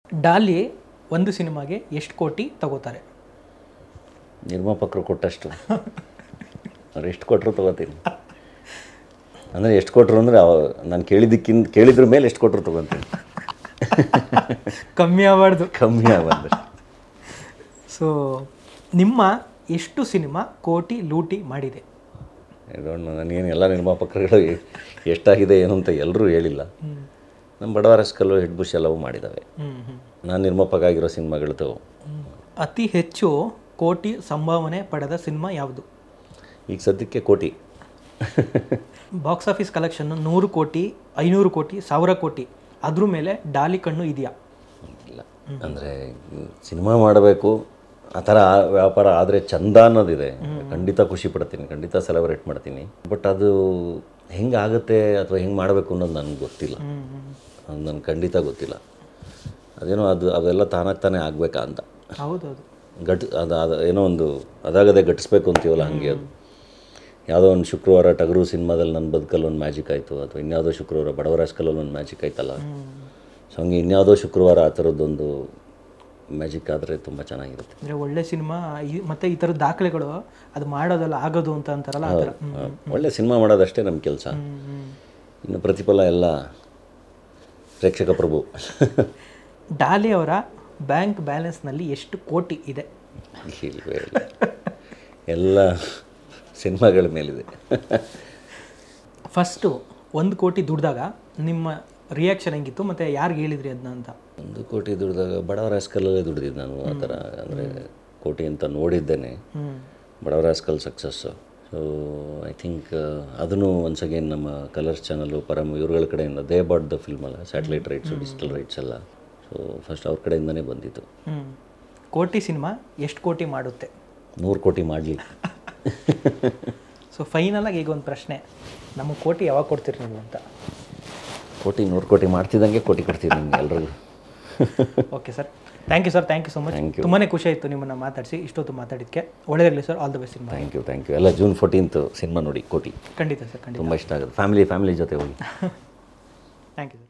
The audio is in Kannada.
ಡಾಲಿ ಒಂದು ಸಿನಿಮಾಗೆ ಎಷ್ಟು ಕೋಟಿ ತಗೋತಾರೆ? ನಿರ್ಮಾಪಕರು ಕೊಟ್ಟಷ್ಟು. ಅವ್ರು ಎಷ್ಟು ಕೊಟ್ಟರು ತೊಗೋತೀನಿ. ಅಂದರೆ ಎಷ್ಟು ಕೊಟ್ಟರು ಅಂದರೆ ನಾನು ಕೇಳಿದ್ರ ಮೇಲೆ ಎಷ್ಟು ಕೊಟ್ಟರು ತೊಗೊತೀನಿ. ಕಮ್ಮಿ ಆಗಬಾರ್ದು. ಕಮ್ಮಿ ಆಗಬಾರ್ದು. ಸೊ ನಿಮ್ಮ ಎಷ್ಟು ಸಿನಿಮಾ ಕೋಟಿ ಲೂಟಿ ಮಾಡಿದೆ? ನನಗೇನು ಎಲ್ಲ ನಿರ್ಮಾಪಕರುಗಳು ಎಷ್ಟಾಗಿದೆ ಏನು ಅಂತ ಎಲ್ಲರೂ ಹೇಳಿಲ್ಲ. ನಮ್ಮ ಬಡವರಸ್ಕಲ್ಲು ಹೆಡ್ ಬುಷ್ ಎಲ್ಲವೂ ಮಾಡಿದ್ದಾವೆ. ನಾನು ನಿರ್ಮಾಪಕ ಆಗಿರೋ ಸಿನಿಮಾಗಳದ್ದು. ಅತಿ ಹೆಚ್ಚು ಕೋಟಿ ಸಂಭಾವನೆ ಪಡೆದ ಸಿನಿಮಾ ಯಾವುದು? ಈಗ ಸದ್ಯಕ್ಕೆ ಕೋಟಿ. ಬಾಕ್ಸ್ ಆಫೀಸ್ ಕಲೆಕ್ಷನ್ನು 100 ಕೋಟಿ, 500 ಕೋಟಿ, 1000 ಕೋಟಿ, ಅದ್ರ ಮೇಲೆ ಡಾಲಿ ಕಣ್ಣು ಇದೆಯಾ? ಇಲ್ಲ, ಅಂದರೆ ಸಿನಿಮಾ ಮಾಡಬೇಕು ಆ ಥರ ವ್ಯಾಪಾರ ಆದರೆ ಚಂದ ಅನ್ನೋದಿದೆ. ಖಂಡಿತ ಖುಷಿ ಪಡ್ತೀನಿ, ಖಂಡಿತ ಸೆಲೆಬ್ರೇಟ್ ಮಾಡ್ತೀನಿ. ಬಟ್ ಅದು ಹೆಂಗಾಗುತ್ತೆ ಅಥವಾ ಹೆಂಗೆ ಮಾಡಬೇಕು ಅನ್ನೋದು ನನಗೆ ಗೊತ್ತಿಲ್ಲ. ಅದು ನನಗೆ ಖಂಡಿತ ಗೊತ್ತಿಲ್ಲ. ಅದೇನೋ ಅವೆಲ್ಲ ತಾನಾಗ್ತಾನೆ ಆಗಬೇಕಾ ಅಂತ. ಹೌದೌದು. ಅದು ಏನೋ ಒಂದು ಅದಾಗದೆ ಗಟ್ಟಿಸ್ಬೇಕು ಅಂತೀವಲ್ಲ, ಹಾಗೆ ಅದು ಯಾವುದೋ ಒಂದು ಶುಕ್ರವಾರ ಟಗರು ಸಿನಿಮಾದಲ್ಲಿ ನನ್ನ ಬದುಕಲ್ಲಿ ಒಂದು ಮ್ಯಾಜಿಕ್ ಆಯಿತು, ಅಥವಾ ಇನ್ಯಾವುದೋ ಶುಕ್ರವಾರ ಬಡವರಾಸ್ಕಲ್ಲಲ್ಲಿ ಒಂದು ಮ್ಯಾಜಿಕ್ ಆಯ್ತಲ್ಲ. ಸೊ ಹಂಗೆ ಇನ್ಯಾವುದೋ ಶುಕ್ರವಾರ ಆ ಥರದ್ದೊಂದು ಮ್ಯಾಜಿಕ್ ಆದರೆ ತುಂಬ ಚೆನ್ನಾಗಿರುತ್ತೆ. ಅಂದರೆ ಒಳ್ಳೆ ಸಿನಿಮಾ ಮತ್ತು ಈ ಥರದ ದಾಖಲೆಗಳು ಅದು ಮಾಡೋದಲ್ಲ ಆಗೋದು ಅಂತ ಅಂತಾರಲ್ಲ ಆ ಥರ. ಒಳ್ಳೆ ಸಿನಿಮಾ ಮಾಡೋದಷ್ಟೇ ನಮ್ಮ ಕೆಲಸ. ಇನ್ನು ಪ್ರತಿಫಲ ಎಲ್ಲ ಪ್ರೇಕ್ಷಕ ಪ್ರಭು. ಡಾಲಿ ಅವರ ಬ್ಯಾಂಕ್ ಬ್ಯಾಲೆನ್ಸ್ನಲ್ಲಿ ಎಷ್ಟು ಕೋಟಿ ಇದೆ? ಎಲ್ಲ ಸಿನಿಮಾಗಳ ಮೇಲಿದೆ. ಫಸ್ಟು 1 ಕೋಟಿ ದುಡ್ದಾಗ ನಿಮ್ಮ ರಿಯಾಕ್ಷನ್ ಹೆಂಗಿತ್ತು ಮತ್ತು ಯಾರಿಗೆ ಹೇಳಿದ್ರಿ ಅದನ್ನ ಅಂತ? 1 ಕೋಟಿ ದುಡ್ದಾಗ ಬಡವರಾಸ್ಕಲ್ಲೇ ದುಡ್ದಿದ್ದು ನಾನು. ಆ ಥರ ಅಂದರೆ ಕೋಟಿ ಅಂತ ನೋಡಿದ್ದೇನೆ. Badava Rascal success. So I think ಅದನ್ನು ಒನ್ಸ್ ಅಗೇನ್ ನಮ್ಮ ಕಲರ್ಸ್ ಚಾನಲ್ಲು ಪರಮ್ ಇವ್ರುಗಳ ಕಡೆಯಿಂದ ದೇ ಬಾಟ್ ದ ಫಿಲ್ಮ್ ಅಲ್ಲ, ಸ್ಯಾಟಲೈಟ್ ರೈಟ್ಸು, ಡಿಜಿಟಲ್ ರೈಟ್ಸ್ ಎಲ್ಲ. ಸೊ ಫಸ್ಟ್ ಅವ್ರ ಕಡೆಯಿಂದನೇ ಬಂದಿತ್ತು. ಕೋಟಿ ಸಿನಿಮಾ ಎಷ್ಟು ಕೋಟಿ ಮಾಡುತ್ತೆ? 100 ಕೋಟಿ ಮಾಡಲಿ. ಸೊ ಫೈನಲಾಗಿ ಈಗ ಒಂದು ಪ್ರಶ್ನೆ, ನಮಗೆ ಕೋಟಿ ಯಾವಾಗ ಕೊಡ್ತೀರಿ ನೀವು ಅಂತ? ಕೋಟಿ 100 ಕೋಟಿ ಮಾಡ್ತಿದ್ದಂಗೆ ಕೋಟಿ ಕೊಡ್ತೀವಿ ನಿಮ್ಗೆ ಎಲ್ರಿಗೂ. Okay sir, thank you sir, thank you so much. ತುಂಬಾ ಖುಷಿ ಆಯಿತು ನಿಮ್ಮನ್ನು ಮಾತಾಡಿಸಿ, ಇಷ್ಟೊತ್ತು ಮಾತಾಡಿದ್ದಕ್ಕೆ. ಒಳ್ಳೆಯದಾಗಲಿ sir, all the best cinema. Thank you. ಎಲ್ಲ ಜೂನ್ 14 ಸಿನಿಮಾ ನೋಡಿ, ಕೋಟಿ. ಖಂಡಿತ ಸರ್, ಖಂಡಿತ. ತುಂಬ ಇಷ್ಟ ಆಗುತ್ತೆ. ಫ್ಯಾಮಿಲಿ ಜೊತೆ ಹೋಗಿ. Thank you sir.